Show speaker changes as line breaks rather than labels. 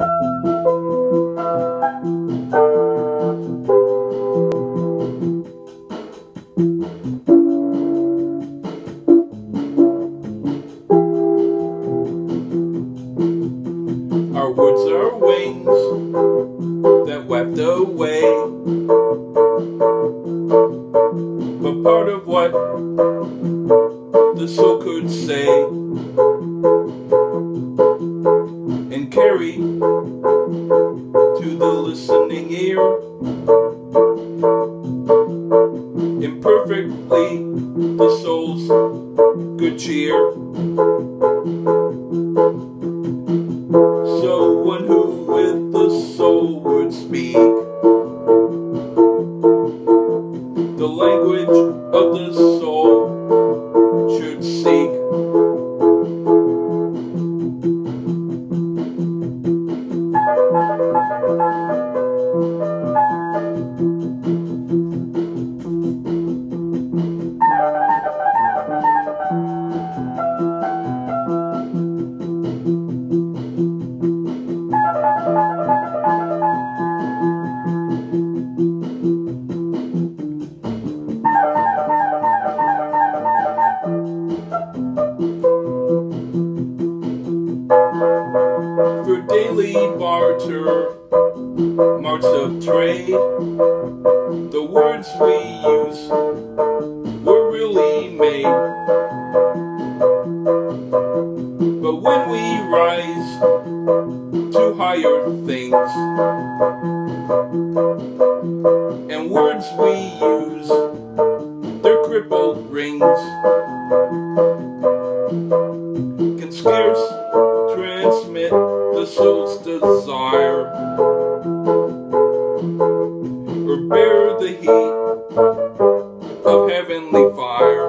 Our words are wings that waft away, but part of what the soul could say and carry to the listening ear imperfectly the soul's good cheer. So one who with the soul would speak the language of the soul should seek. For daily barter, marks of trade, the words we use were really made. But when we rise to higher things, and words we use, their crippled rings can scarce transmit the soul's desire or bear the heat of heavenly fire.